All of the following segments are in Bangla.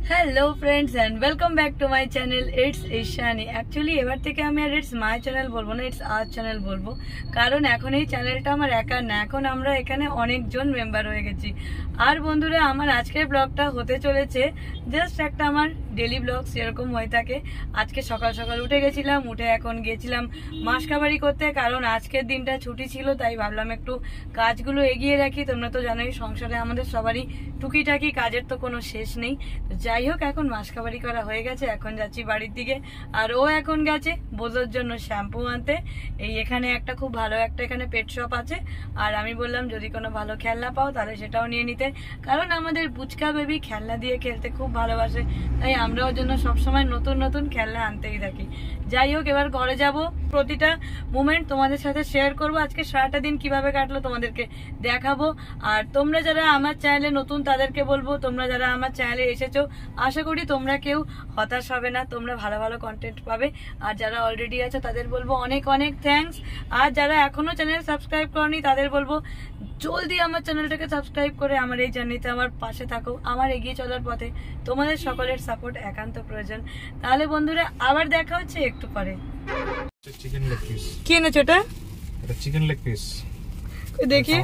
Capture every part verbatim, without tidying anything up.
Hello friends and welcome back to my channel it's Ishani. Actually এবার থেকে আমি আর ইটস মাই চ্যানেল বলবো না, ইটস আওয়ার চ্যানেল বলবো, কারণ এখন এই চ্যানেলটা আমার একা না, এখন আমরা এখানে অনেকজন মেম্বার হয়ে গেছি। আর বন্ধুরা, আমার আজকের ব্লগটা হতে চলেছে জাস্ট একটা আমার ডেলি ব্লগ যেরকম হয়ে থাকে। আজকে সকাল সকাল উঠে গেছিলাম, উঠে এখন গেছিলাম মাসকাবারি করতে, কারণ আজকের দিনটা ছুটি ছিল, তাই ভাবলাম একটু কাজগুলো এগিয়ে রাখি। তোমরা তো জানোই সংসারে আমাদের সবারই টুকিটাকি কাজের তো কোনো শেষ নেই। তো যাই হোক, এখন মাসকাবারি করা হয়ে গেছে, এখন যাচ্ছি বাড়ির দিকে। আর ও এখন গেছে বোঝোর জন্য শ্যাম্পু আনতে। এই এখানে একটা খুব ভালো একটা এখানে পেট শপ আছে, আর আমি বললাম যদি কোনো ভালো খেলনা পাও তাহলে সেটাও নিয়ে নিতে, কারণ আমাদের বুচকা বেবি খেলনা দিয়ে খেলতে খুব ভালোবাসে, তাই আমরা ওর জন্য সবসময় নতুন নতুন খেলনা আনতেই থাকি। যাই হোক, এবার ঘরে যাব, প্রতিটা মোমেন্ট তোমাদের সাথে শেয়ার করব। আজকে সারাটা দিন কিভাবে কাটলো তোমাদেরকে দেখাবো। আর তোমরা যারা আমার চ্যানেলে নতুন তাদেরকে বলবো, তোমরা যারা আমার চ্যানেলে এসেছো আশা করি তোমরা কেউ হতাশ হবে না, তোমরা ভালো ভালো কন্টেন্ট পাবে। আর যারা অলরেডি আছো তাদের বলবো অনেক অনেক থ্যাঙ্কস। আর যারা এখনো চ্যানেল সাবস্ক্রাইব করনি তাদের বলবো জলদি আমার চ্যানেলটাকে সাবস্ক্রাইব করে আমার এই জার্নিতে আমার পাশে থাকো। আমার এগিয়ে চলার পথে তোমাদের সকলের সাপোর্ট একান্ত প্রয়োজন। তাহলে বন্ধুরা, আবার দেখা হচ্ছে একটু পরে। চিকেন লেগ পিস কি এনেছো এটা? এটা চিকেন লেগ পিস দেখি।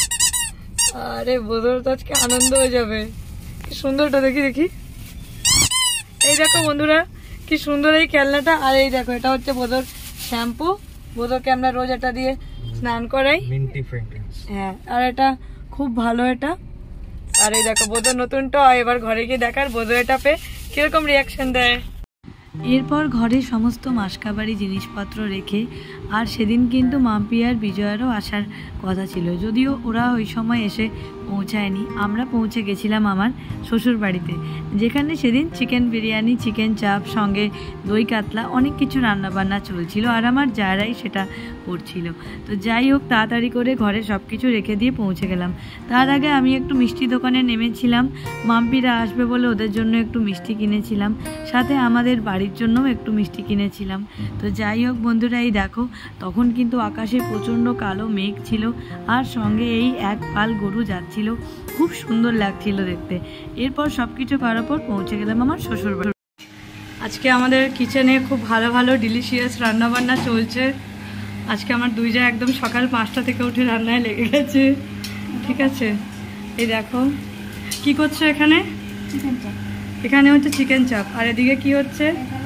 আরে বোধর তো আজকে আনন্দ হয়ে যাবে। কি সুন্দরটা, দেখি দেখি। এই দেখো বন্ধুরা, কি সুন্দর এই খেলনাটা। আর এই দেখো, এটা হচ্ছে বোধর শ্যাম্পু। বোধরকে আমরা রোজ এটা দিয়ে স্নান করাই। Minty fragrance. হ্যাঁ, আর এটা খুব ভালো এটা। আর এই দেখো বোধর নতুন টয়। এবার ঘরে গিয়ে দেখার বোধর এটা পেয়ে কিরকম রিয়াকশন দেয়। এরপর ঘরে সমস্ত মাসকাবারি জিনিসপত্র রেখে, আর সেদিন কিন্তু মাম্পি আর বিজয়ারও আসার কথা ছিল, যদিও ওরা ওই সময় এসে পৌঁছায়নি। আমরা পৌঁছে গেছিলাম আমার শ্বশুর বাড়িতে, যেখানে সেদিন চিকেন বিরিয়ানি, চিকেন চাপ, সঙ্গে দই কাতলা অনেক কিছু রান্নাবান্না চলছিল, আর আমার জায়রাই সেটা করছিল। তো যাই হোক, তাড়াতাড়ি করে ঘরে সব কিছু রেখে দিয়ে পৌঁছে গেলাম। তার আগে আমি একটু মিষ্টি দোকানে নেমেছিলাম, মাম্পিরা আসবে বলে ওদের জন্য একটু মিষ্টি কিনেছিলাম, সাথে আমাদের বাড়ির জন্যও একটু মিষ্টি কিনেছিলাম। তো যাই হোক বন্ধুরা, এই দেখো, তখন কিন্তু আকাশে প্রচণ্ড কালো মেঘ ছিল, আর সঙ্গে এই এক পাল গরু যাচ্ছিল, খুব সুন্দর লাগছিল দেখতে। এরপর সব কিছু করার পর পৌঁছে গেলাম আমার শ্বশুর বাড়ি। আজকে আমাদের কিচেনে খুব ভালো ভালো ডিলিশিয়াস রান্নাবান্না চলছে। আজকে আমার দুই যা একদম সকাল পাঁচটা থেকে উঠে রান্নায় লেগে গেছে। ঠিক আছে, এই দেখো কি করছো এখানে? চিকেন চাপ। এখানে হচ্ছে চিকেন চাপ, আর এদিকে কি হচ্ছে?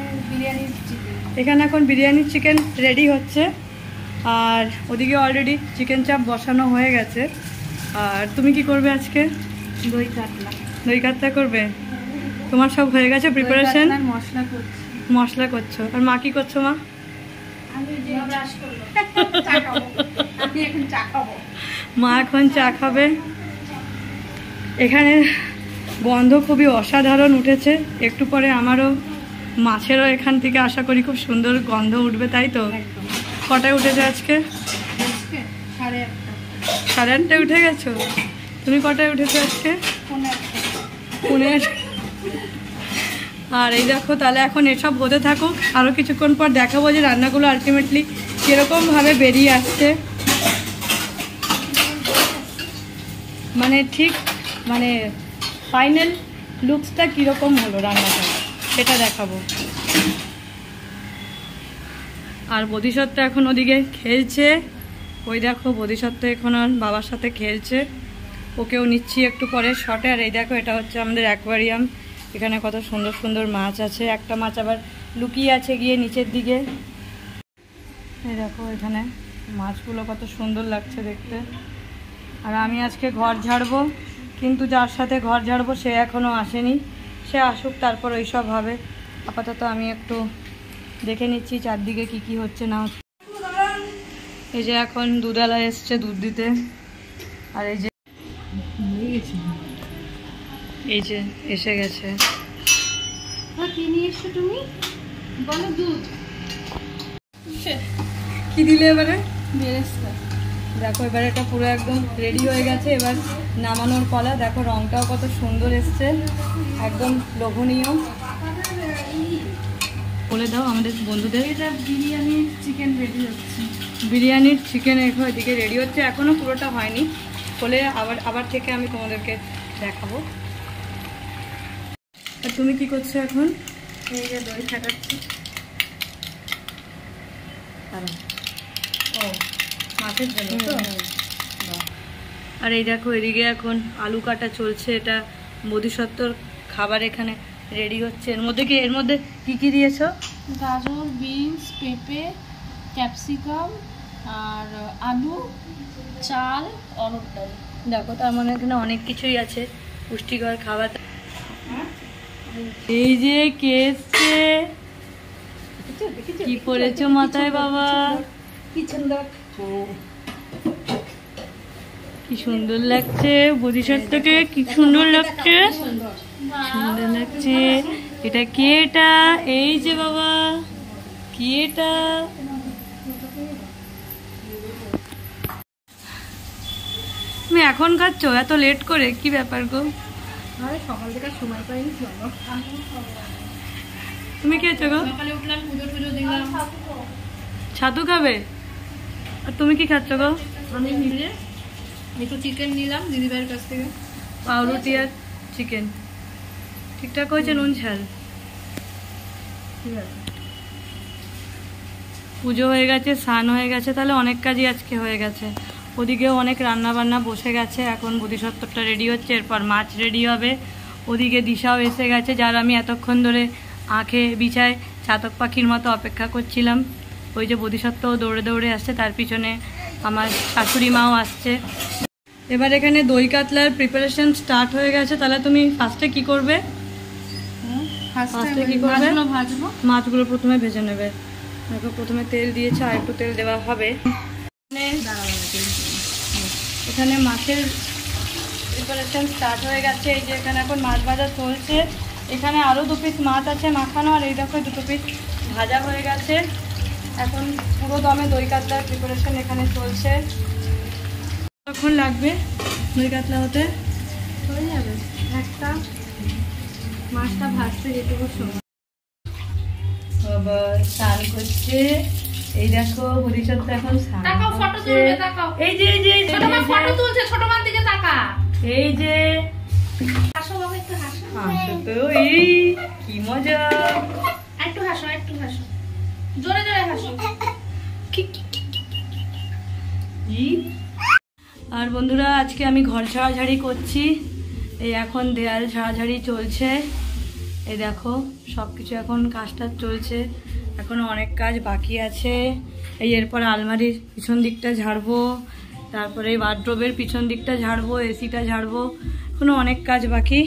এখানে এখন বিরিয়ানির চিকেন রেডি হচ্ছে, আর ওদিকে অলরেডি চিকেন চাপ বসানো হয়ে গেছে। আর তুমি কি করবে আজকে? দই কাতলা। দই কাতলা করবে? তোমার সব হয়ে গেছে প্রিপারেশন? মশলা করছি। মশলা করছো। আর মা কি করছো? মা মা এখন চা খাবে। এখানে গন্ধ খুবই অসাধারণ উঠেছে, একটু পরে আমারও মাছেরও এখান থেকে আশা করি খুব সুন্দর গন্ধ উঠবে, তাই তো? কটায় উঠেছে আজকে? সাড়ে আটটা। সাড়ে আটটায় উঠে গেছো? তুমি কটায় উঠেছো আজকে? পুনে। আর এই দেখো, তাহলে এখন এসব হতে থাকুক, আরও কিছুক্ষণ পর দেখাবো যে রান্নাগুলো আলটিমেটলি কীরকমভাবে বেরিয়ে আসছে। মানে ঠিক মানে ফাইনাল লুকসটা কীরকম হলো রান্নাটা সেটা দেখাবো। আর বোধিসত্ত্ব এখন ওদিকে খেলছে। ওই দেখো, বোধিসত্ত্ব এখন আর বাবার সাথে খেলছে, ওকেও নিচ্ছি একটু পরে শটে। আর এই দেখো, এটা হচ্ছে আমাদের অ্যাকোয়ারিয়াম, এখানে কত সুন্দর সুন্দর মাছ আছে। একটা মাছ আবার লুকিয়ে আছে গিয়ে নিচের দিকে। এই দেখো, এখানে মাছগুলো কত সুন্দর লাগছে দেখতে। আর আমি আজকে ঘর ঝাড়বো, কিন্তু যার সাথে ঘর ঝাড়বো সে এখনও আসেনি, সে আসুক তারপর ওইসব হবে। আপাতত আমি একটু দেখে নিচ্ছি চারদিকে কি কি হচ্ছে না হচ্ছে। এই যে এখন দুধওয়ালা এসছে দুধ দিতে, আর এই যে এই যে এসে গেছে। কি নিয়ে এসছো তুমি? বলো। দুধ। কি দিলে এবারে? বেরেস্তা। দেখো, এবারে এটা পুরো একদম রেডি হয়ে গেছে, এবার নামানোর পালা। দেখো রংটাও কত সুন্দর এসছে, একদম লোভনীয়। বলে দাও আমাদের বন্ধুদের। এটা বিরিয়ানির চিকেন রেডি হচ্ছে। বিরিয়ানির চিকেন এদিকে রেডি হচ্ছে, এখনও পুরোটা হয়নি, হলে আবার আবার থেকে আমি তোমাদেরকে দেখাবো। আর তুমি কি করছো এখন? এই যে দই ফাটাচ্ছি। ও মাছের জন্য তো। আর এই দেখো এদিকে এখন আলু কাটা চলছে, এটা বোধিসত্ত্বর খাবার এখানে রেডি হচ্ছে। এর মধ্যে কি এর মধ্যে কি কি দিয়েছো? গাজর, বিনস, পেঁপে, ক্যাপসিকাম আর আলু, চাল, অরহর ডাল। দেখো তার মানে এখানে অনেক কিছুই আছে, পুষ্টিকর খাবার। এই যে কে এসছে, কি পরেছো মাথায় বাবা? কি সুন্দর লাগছে বোধিসত্ত্বকে, কি সুন্দর লাগছে, সুন্দর লাগছে। এটা কে? এটা এই যে বাবা, কি এটা? তুমি এখন খাচ্ছ এত লেট করে, কি ব্যাপার গো? আরে সকাল থেকে সময় পাইনি। তুমি খেয়েছো গো? সকালে উঠলাম, পুজো টুজো দিলাম। ছাতু খাবে? আর তুমি কি খাচ্ছ গো? আমি মিলে একটু চিকেন নিলাম দিদিভাইয়ের কাছ থেকে। পাউরুটি আর চিকেন ঠিকঠাক হয়েছে? নুন ঝাল ঠিক আছে। পুজো হয়ে গেছে, স্নান হয়ে গেছে, তাহলে অনেক কাজই আজকে হয়ে গেছে। ওদিকেও অনেক রান্না বান্না বসে গেছে, এখন বোধিসত্ত্বটা রেডি হচ্ছে, এরপর মাছ রেডি হবে। ওদিকে দিশাও এসে গেছে, যার আমি এতক্ষণ ধরে আঁখে বিছায় চাতক পাখির মতো অপেক্ষা করছিলাম। ওই যে বোধিসত্ত্বও দৌড়ে দৌড়ে আসছে, তার পিছনে আমার শাশুড়ি মাও আসছে। এবার এখানে দই কাতলার প্রিপারেশন স্টার্ট হয়ে গেছে। তাহলে তুমি ফার্স্টে কি করবে? ফার্স্টে কি করবে? ভাজবো। মাছগুলো প্রথমে ভেজে নেবে। দেখো প্রথমে তেল দিয়েছে, আর একটু তেল দেওয়া হবে। এখানে মাছের প্রিপারেশন স্টার্ট হয়ে গেছে। এই যে এখানে এখন মাছ ভাজা চলছে। এখানে আরও দু পিস মাছ আছে মাখানো, আর এই দেখো দুটো পিস ভাজা হয়ে গেছে। এখন পুরো দমে দই কাতলার প্রিপারেশন এখানে চলছে। কতক্ষণ লাগবে দই কাতলা হতে? হয়ে যাবে একটা মাছটা ভাজতে যেটুকু সময়। বাবা স্নান করছে, এই দেখো বোধিসত্ত্ব এখন স্নান তাকাও, ফটো করছে। তুলবে, তাকাও। এই যে এই যে এই যে, ছোট মা ফটো তুলছে, ছোট মার দিকে তাকা। এই যে হাসো বাবা, একটু হাসো। হাসো তো, এই কি মজা। একটু হাসো, একটু হাসো, জোরে জোরে হাসো। ই। আর বন্ধুরা আজকে আমি ঘর ঝাড়াঝাড়ি করছি। এই এখন দেয়াল ঝাড়াঝাড়ি চলছে। এই দেখো সব কিছু এখন কাজটা চলছে, এখনো অনেক কাজ বাকি আছে। এই এরপর আলমারির পিছন দিকটা ঝাড়বো, তারপরে ওয়ার্ড্রোবের পিছন দিকটা ঝাড়বো, এসিটা ঝাড়বো, এখনো অনেক কাজ বাকি।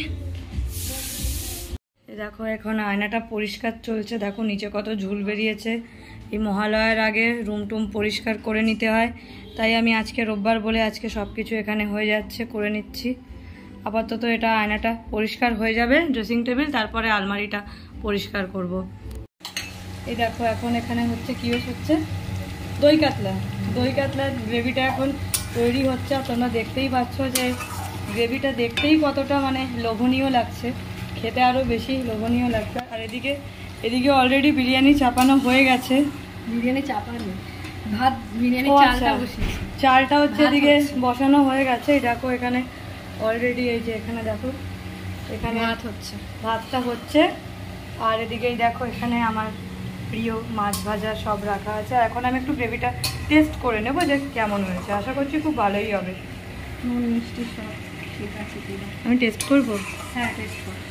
এই দেখো এখন আয়নাটা পরিষ্কার চলছে, দেখো নিচে কত ঝুল বেরিয়েছে। এই মহালয়ার আগে রুম টুম পরিষ্কার করে নিতে হয়, তাই আমি আজকে রোববার বলে আজকে সব কিছু এখানে হয়ে যাচ্ছে, করে নিচ্ছি। আপাতত এটা আয়নাটা পরিষ্কার হয়ে যাবে, ড্রেসিং টেবিল, তারপরে আলমারিটা পরিষ্কার করব। এই দেখো এখন এখানে হচ্ছে কি হচ্ছে, দই কাতলা। দই কাতলার গ্রেভিটা এখন তৈরি হচ্ছে। আর তোমরা দেখতেই পাচ্ছ যে গ্রেভিটা দেখতেই কতটা মানে লোভনীয় লাগছে, খেতে আরও বেশি লোভনীয় লাগছে। আর এদিকে এদিকে অলরেডি বিরিয়ানি চাপানো হয়ে গেছে। বিরিয়ানি চাপানো, ভাত বিরিয়ানি ও চালটা আচ্ছা, বসিয়েছি। চালটা হচ্ছে ভাত এদিকে হচ্ছে। বসানো হয়ে গেছে। এই দেখো এখানে অলরেডি এই যে এখানে দেখো এখানে ভাত হচ্ছে। ভাতটা হচ্ছে। আর এদিকেই দেখো এখানে আমার প্রিয় মাছ ভাজা সব রাখা আছে। আর এখন আমি একটু গ্রেভিটা টেস্ট করে নেবো যে কেমন হয়েছে, আশা করছি খুব ভালোই হবে। নুন মিষ্টি সব ঠিক আছে কিনা। আমি টেস্ট করবো। হ্যাঁ টেস্ট করো।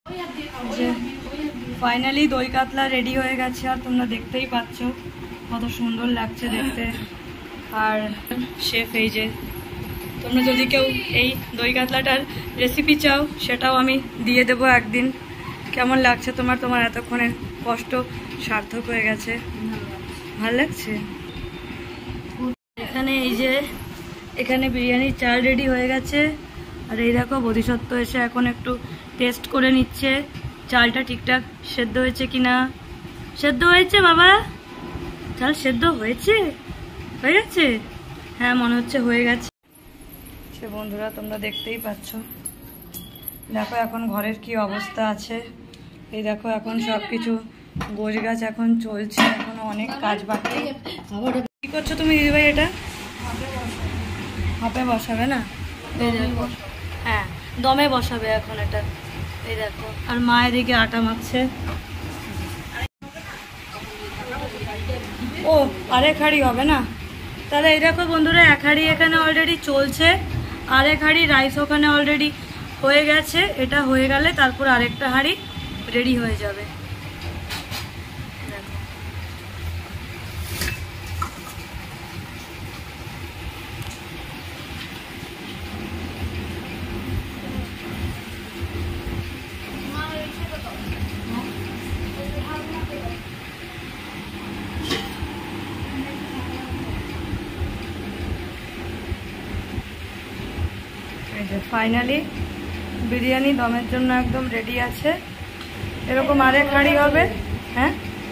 ফাইনালি দই কাতলা রেডি হয়ে গেছে, আর তোমরা দেখতেই পাচ্ছ কত সুন্দর লাগছে দেখতে। আর শেফ এই যে, তোমরা যদি কেউ এই দই কাতলাটার রেসিপি চাও সেটাও আমি দিয়ে দেবো একদিন। কেমন লাগছে তোমার? তোমার এতক্ষণের কষ্ট সার্থক হয়ে গেছে, ভালো লাগছে? এখানে এই যে এখানে বিরিয়ানির চাল রেডি হয়ে গেছে। আর এই দেখো বোধিসত্ত্ব এসে এখন একটু টেস্ট করে নিচ্ছে চালটা ঠিকঠাক সেদ্ধ হয়েছে কিনা। সেদ্ধ হয়েছে বাবা? চাল সেদ্ধ হয়েছে? হয়ে গেছে? হ্যাঁ মনে হচ্ছে হয়ে গেছে। সে বন্ধুরা তোমরা দেখতেই পাচ্ছ, দেখো এখন ঘরের কি অবস্থা আছে। এই দেখো এখন সব কিছু গোছ গাছ এখন চলছে, এখনো অনেক কাজ বাকি। কি করছো তুমি দিদিভাই? এটা হাফে বসাবে না? এই দেখো, হ্যাঁ দমে বসাবে এখন এটা। এই দেখো, আর মা এদিকে আটা মাখছে। ও আরেক হাঁড়ি হবে না, তাহলে এই দেখো বন্ধুরা, এক হাঁড়ি এখানে অলরেডি চলছে, আরেক হাঁড়ি রাইস ওখানে অলরেডি হয়ে গেছে। এটা হয়ে গেলে তারপর আরেকটা হাঁড়ি রেডি হয়ে যাবে। ফাইনালি বিরিয়ানি দমের জন্য একদম রেডি আছে। এরকম আরেক হাঁড়ি হবে। হ্যাঁ,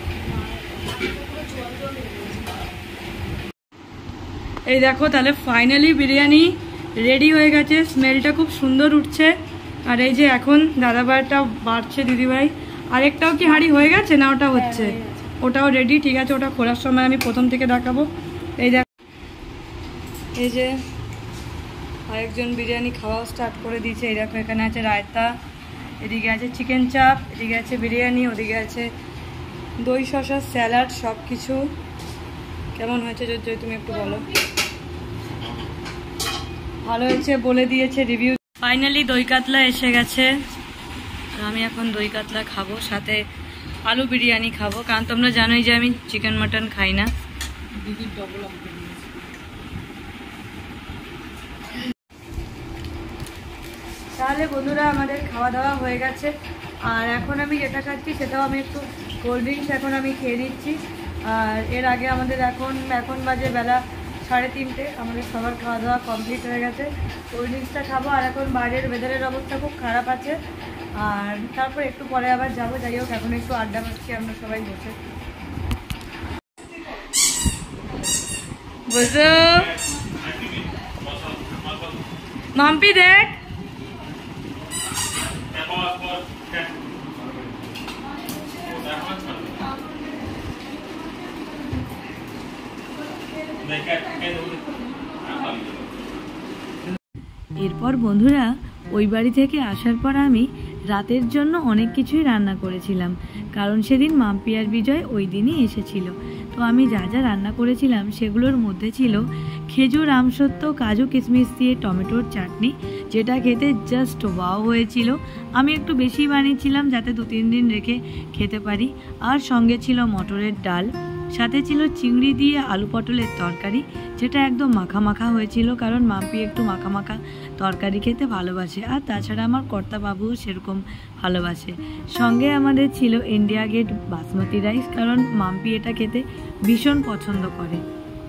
এই দেখো, তাহলে ফাইনালি বিরিয়ানি রেডি হয়ে গেছে। স্মেলটা খুব সুন্দর উঠছে। আর এই যে এখন দাদাভাইটা বাড়ছে দিদিভাই। আরেকটাও কি হাঁড়ি হয়ে গেছে না ওটা হচ্ছে? ওটাও রেডি, ঠিক আছে, ওটা খোলার সময় আমি প্রথম থেকে দেখাবো। এই দেখ, এই যে আরেকজন বিরিয়ানি খাওয়া স্টার্ট করে দিয়েছে। এই দেখো, এখানে আছে রায়তা, এদিকে আছে চিকেন চাপ, এদিকে আছে বিরিয়ানি, ওদিকে আছে দই শসা, স্যালাড, সব কিছু। কেমন হয়েছে যদি তুমি একটু বলো। ভালো হয়েছে বলে দিয়েছে রিভিউ। ফাইনালি দই কাতলা এসে গেছে। আমি এখন দই কাতলা খাবো, সাথে আলু বিরিয়ানি খাবো, কারণ তোমরা জানোই যে আমি চিকেন মাটন খাই না। তাহলে বন্ধুরা আমাদের খাওয়া দাওয়া হয়ে গেছে। আর এখন আমি যেটা খাচ্ছি সেটাও আমি একটু কোল্ড ড্রিঙ্কস এখন আমি খেয়ে নিচ্ছি। আর এর আগে আমাদের এখন এখন বাজে বেলা সাড়ে তিনটে, আমাদের সবার খাওয়া দাওয়া কমপ্লিট হয়ে গেছে। কোল্ড ড্রিঙ্কসটা খাবো। আর এখন বাইরের ওয়েদারের অবস্থা খুব খারাপ আছে। আর তারপর একটু পরে আবার যাবো। যাই হোক, এখন একটু আড্ডা মারছি আমরা সবাই বসে। বুঝো মাম্পি, দেখ এরপর বন্ধুরা ওই বাড়ি থেকে আসার পর আমি রাতের জন্য অনেক কিছুই রান্না করেছিলাম, কারণ সেদিন মাম্পি আর বিজয় ওই দিনই এসেছিল। তো আমি যা যা রান্না করেছিলাম সেগুলোর মধ্যে ছিল খেজুর, আমসত্ত্ব, কাজু কিশমিশ দিয়ে টমেটোর চাটনি, যেটা খেতে জাস্ট ওয়াও হয়েছিল। আমি একটু বেশি বানিয়েছিলাম যাতে দু তিন দিন রেখে খেতে পারি। আর সঙ্গে ছিল মটরের ডাল, সাথে ছিল চিংড়ি দিয়ে আলু পটলের তরকারি, যেটা একদম মাখা মাখা হয়েছিল, কারণ মাম্পি একটু মাখা মাখা তরকারি খেতে ভালোবাসে। আর তাছাড়া আমার কর্তাবাবুও সেরকম ভালোবাসে। সঙ্গে আমাদের ছিল ইন্ডিয়া গেট বাসমতি রাইস, কারণ মাম্পি এটা খেতে ভীষণ পছন্দ করে।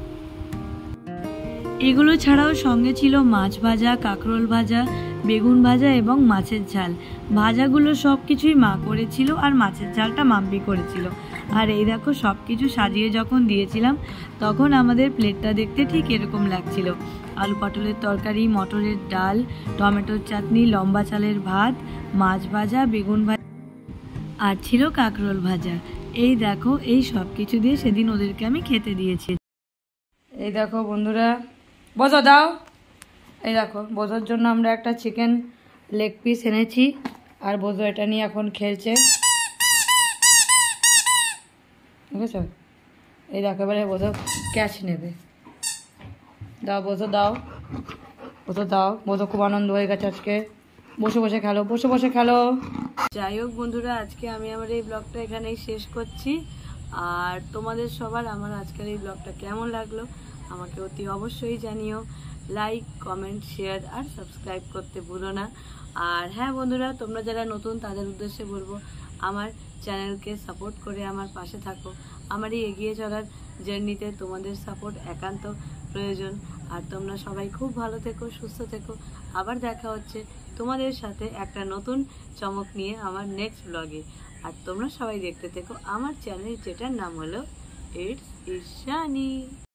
এগুলো ছাড়াও সঙ্গে ছিল মাছ ভাজা, কাঁকরোল ভাজা, বেগুন ভাজা এবং মাছের ঝাল। ভাজাগুলো সব কিছুই মা করেছিল, আর মাছের ঝালটা মাম্পি করেছিল। আর এই দেখো, সব কিছু সাজিয়ে যখন দিয়েছিলাম তখন আমাদের প্লেটটা দেখতে ঠিক এরকম লাগছিল। আলু পটলের তরকারি, মটরের ডাল, টমেটোর চাটনি, লম্বা চালের ভাত, মাছ ভাজা, বেগুন ভাজা, আর ছিল কাঁকরোল ভাজা। এই দেখো, এই সব কিছু দিয়ে সেদিন ওদেরকে আমি খেতে দিয়েছি। এই দেখো বন্ধুরা, বোঝো দাও, এই দেখো বোঝোর জন্য আমরা একটা চিকেন লেগ পিস এনেছি, আর বোঝো এটা নিয়ে এখন খেলছে। বুঝেছো? এই দেখো, এবারে বোঝো ক্যাচ নেবে। দাও বোঝো, দাও বোঝো, দাও বোঝো। খুব আনন্দ হয়ে গেছে আজকে। বসে বসে খেলো, বসে বসে খেলো। যাই হোক বন্ধুরা, আজকে আমি আমার এই ব্লগটা এখানেই শেষ করছি। আর তোমাদের সবার আমার আজকের এই ব্লগটা কেমন লাগলো আমাকে অতি অবশ্যই জানিও। লাইক, কমেন্ট, শেয়ার আর সাবস্ক্রাইব করতে ভুলো না। আর হ্যাঁ বন্ধুরা, তোমরা যারা নতুন তাদের উদ্দেশ্যে বলবো, আমার চ্যানেলকে সাপোর্ট করে আমার পাশে থাকো। আমার এই এগিয়ে চলার জার্নিতে তোমাদের সাপোর্ট একান্ত প্রয়োজন। আর তোমরা সবাই খুব ভালো থেকো, সুস্থ থেকো। আবার দেখা হচ্ছে তোমাদের সাথে একটা নতুন চমক নিয়ে আমার নেক্সট ব্লগে। আর তোমরা সবাই দেখতে থেকো আমার চ্যানেল, যেটার নাম হলো ইটস ইশানি।